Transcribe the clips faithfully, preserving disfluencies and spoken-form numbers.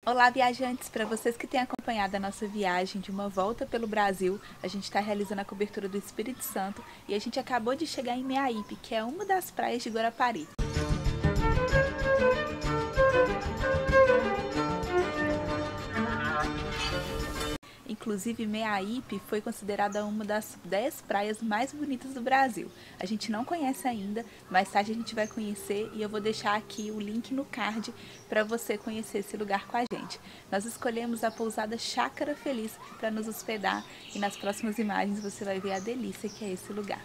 Olá, viajantes! Para vocês que têm acompanhado a nossa viagem de uma volta pelo Brasil, a gente está realizando a cobertura do Espírito Santo e a gente acabou de chegar em Meaípe, que é uma das praias de Guarapari. Inclusive, Meaípe foi considerada uma das dez praias mais bonitas do Brasil. A gente não conhece ainda, mais tarde a gente vai conhecer e eu vou deixar aqui o link no card para você conhecer esse lugar com a gente. Nós escolhemos a pousada Chácara Feliz para nos hospedar e nas próximas imagens você vai ver a delícia que é esse lugar.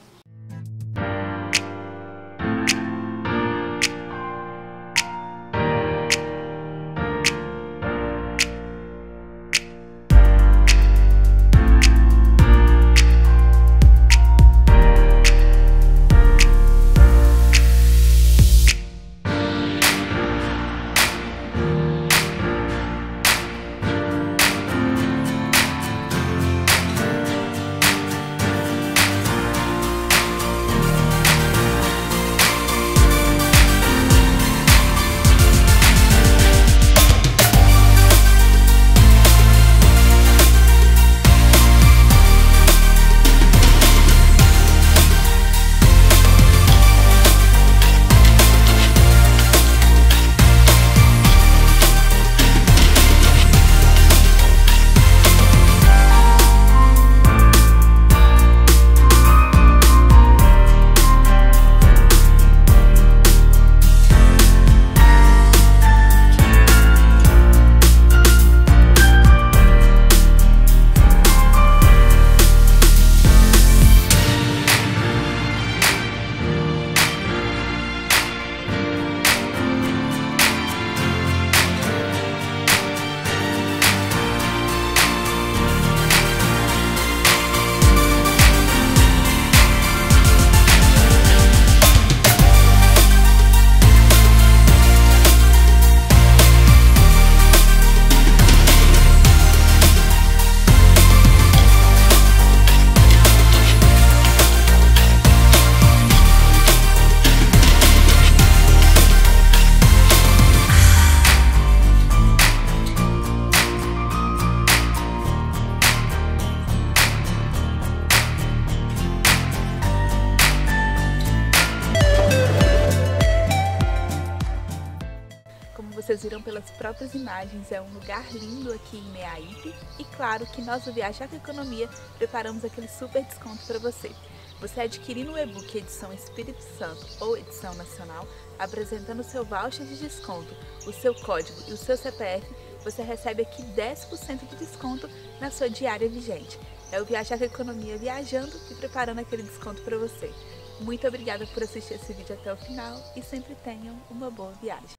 Vocês viram pelas próprias imagens, é um lugar lindo aqui em Meaípe e claro que nós do Viajar com Economia preparamos aquele super desconto para você. Você adquirindo o e-book edição Espírito Santo ou edição nacional, apresentando o seu voucher de desconto, o seu código e o seu C P F, você recebe aqui dez por cento de desconto na sua diária vigente. É o Viajar com Economia viajando e preparando aquele desconto para você. Muito obrigada por assistir esse vídeo até o final e sempre tenham uma boa viagem.